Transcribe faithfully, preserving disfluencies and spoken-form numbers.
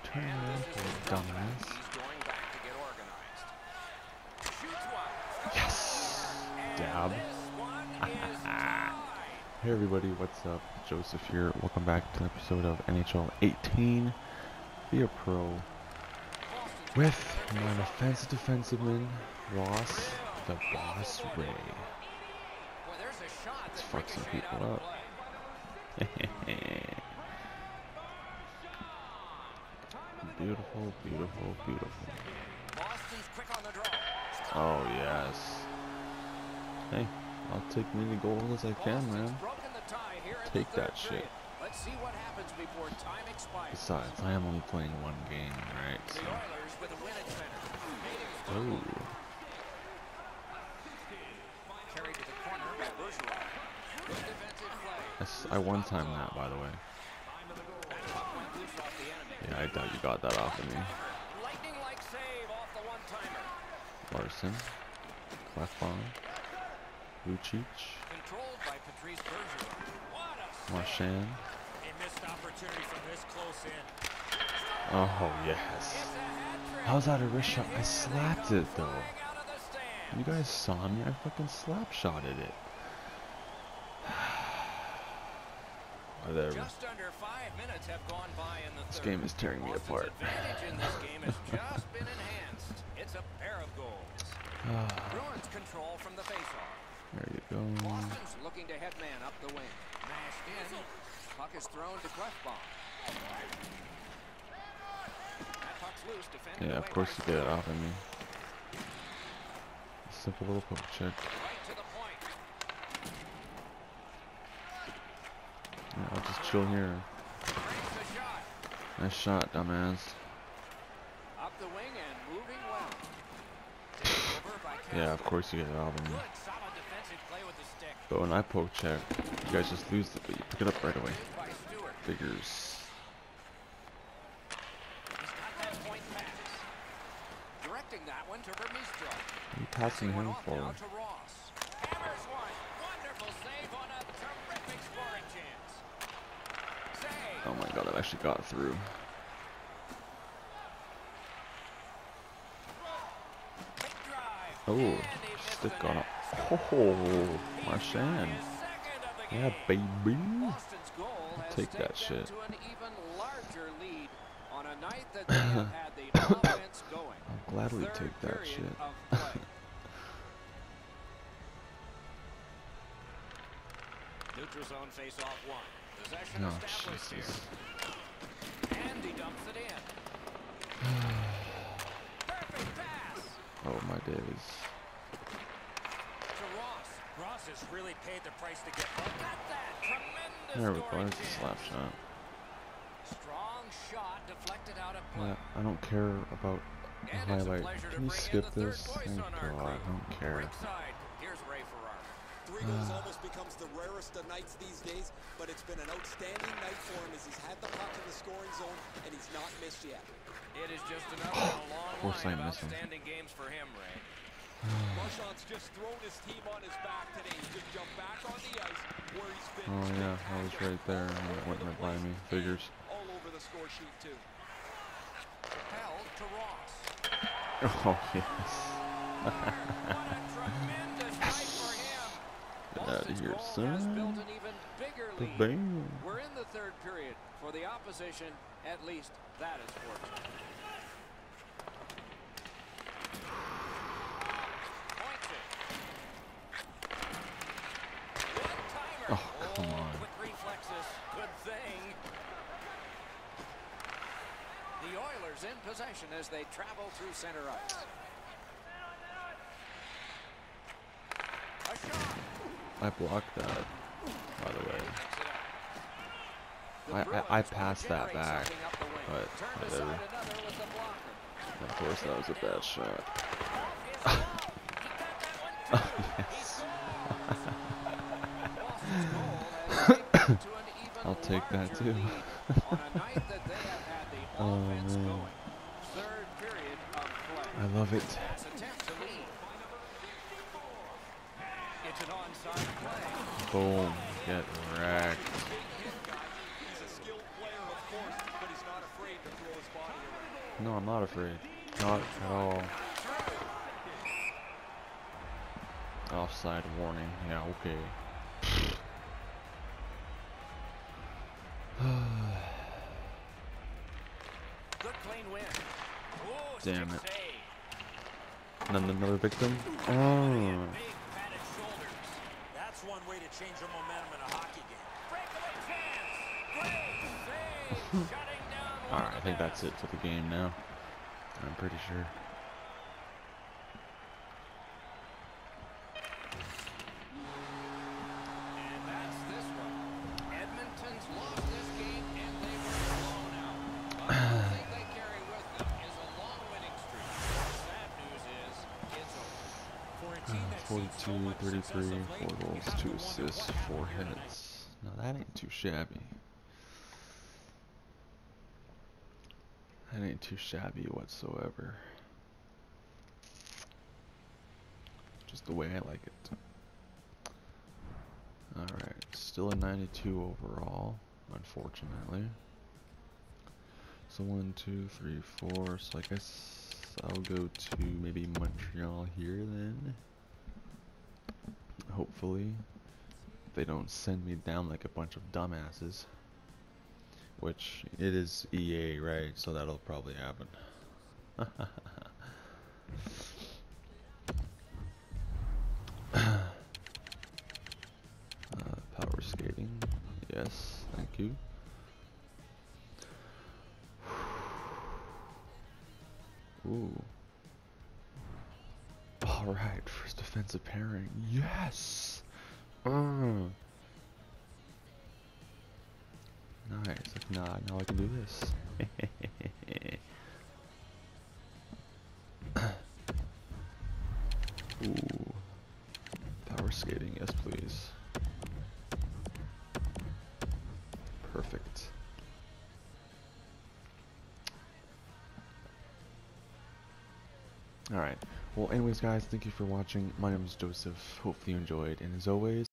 turn around for a dumbass. Yes! Dab. Hey everybody, what's up? Joseph here. Welcome back to an episode of N H L eighteen. Be a pro. With my offensive defenseman, Ross, the Boss Ray. Let's fuck some people up. Beautiful, beautiful, beautiful. Oh, yes. Hey, I'll take many goals as I can, man. Take that shit. Besides, I am only playing one game, right? So. Oh. I, I one time that, by the way. Yeah, I doubt you got that off of me. Larson, Clefbaum, Lucic, Marchand. Oh yes. How's that a wrist shot? I slapped it though. You guys saw me. I fucking slap shotted it. Whatever. Just under five minutes have gone by in the this game is tearing me apart. In this game has just been enhanced. It's a pair of goals. Bruins control from the faceoff. There you go. Boston's looking to head man up the wing. Mashed in. Puck is thrown to Clefbaum. That puck's loose. Defended. Yeah, of course you get it off of me. Simple little poke check. Right to the point. Yeah, I'll just chill here. Nice shot, dumbass. Up the wing and moving well. Yeah, of course you get it off of me. But when I poke check, you guys just lose it, but you pick it up right away. Figures. Directing that one to Vermistro. What are you passing him for? Oh my god, that actually got through. Oh, stick got up. Oh, Marchand. Yeah, baby. I'll take that shit. I'll gladly take that shit. Neutral zone face off one. Possession oh, established here. And he dumps it in. Perfect pass. Oh my days. To Ross. Ross has really paid the price to get look at that. Tremendous. There we go. It's a slap shot. Strong shot deflected out of play. Yeah, I don't care about the highlight. Can you skip this? Thank God, I don't care. Here's Ray Ferraro. Three goals almost becomes the rarest of nights these days, but it's been an outstanding night for him as he's had the puck in the scoring zone and he's not missed yet. It is just another long line of outstanding games for him, Ray. Marchand's just thrown his team on his back today. He's just jumped back on the ice where he's been. Oh yeah, I was right there. It went right by me. Figures. All over the score sheet too. Propelled to Ross. Oh yes. Get out of here, son. Bam. We're in the third period. For the opposition, at least that is fortunate. Oh, come on. Quick reflexes. Good thing. The Oilers in possession as they travel through center ice. A shot. I blocked that, by the way. I, I, I passed that back, but whatever. Of course, that was a bad shot. Oh, yes. I'll take that too. Oh man. I love it. Boom. Get wrecked. He's a skilled player, of course, but he's not afraid to throw his body No, I'm not afraid. Not at all. Offside warning. Yeah, okay. Good clean win. Ooh, Damn it. save. And then another victim. Oh. Big padded shoulders. That's one way to change your momentum in a hockey game. Breakaway chance. Great save. Shutting down one Alright, of I the think best. that's it for the game now. I'm pretty sure. And that's this one. Edmonton's lost this game and they were blown out. But one thing they carry with them is a long winning streak. Sad news is it's over. For a team that's seen so forty-two, much success thirty-three, of late, four you goals, have two to wonder assists, what four happened here tonight. hits. Now that ain't too shabby. That ain't too shabby whatsoever. Just the way I like it. Alright, still a ninety-two overall, unfortunately. So one, two, three, four. So I guess I'll go to maybe Montreal here then. Hopefully. They don't send me down like a bunch of dumbasses. Which, it is E A, right? So that'll probably happen. uh, power skating. Yes, thank you. Ooh. Alright, first defensive pairing. Yes! Uh. Nice. If not, now I can do this. Ooh. Power skating, yes please. Perfect. Alright. Well, anyways guys, thank you for watching. My name is Joseph. Hopefully you enjoyed. And as always,